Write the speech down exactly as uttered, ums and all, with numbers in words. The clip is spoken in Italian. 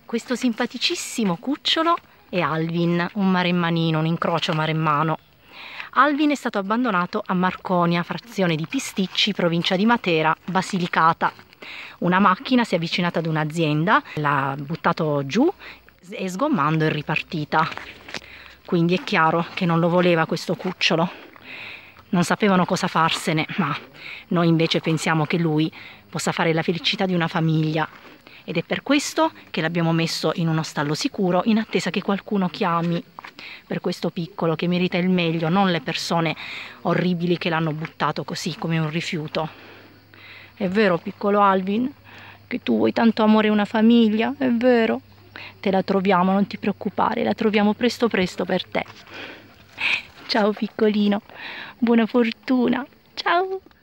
Questo simpaticissimo cucciolo è Alvin, un maremmanino, un incrocio maremmano. Alvin è stato abbandonato a Marconia, frazione di Pisticci, provincia di Matera, Basilicata. Una macchina si è avvicinata ad un'azienda, l'ha buttato giù e sgommando è ripartita. Quindi è chiaro che non lo voleva questo cucciolo. Non sapevano cosa farsene, ma noi invece pensiamo che lui possa fare la felicità di una famiglia. Ed è per questo che l'abbiamo messo in uno stallo sicuro, in attesa che qualcuno chiami per questo piccolo che merita il meglio, non le persone orribili che l'hanno buttato così come un rifiuto. È vero, piccolo Alvin, che tu vuoi tanto amore e una famiglia? È vero? Te la troviamo, non ti preoccupare, la troviamo presto presto per te. Ciao piccolino, buona fortuna, ciao!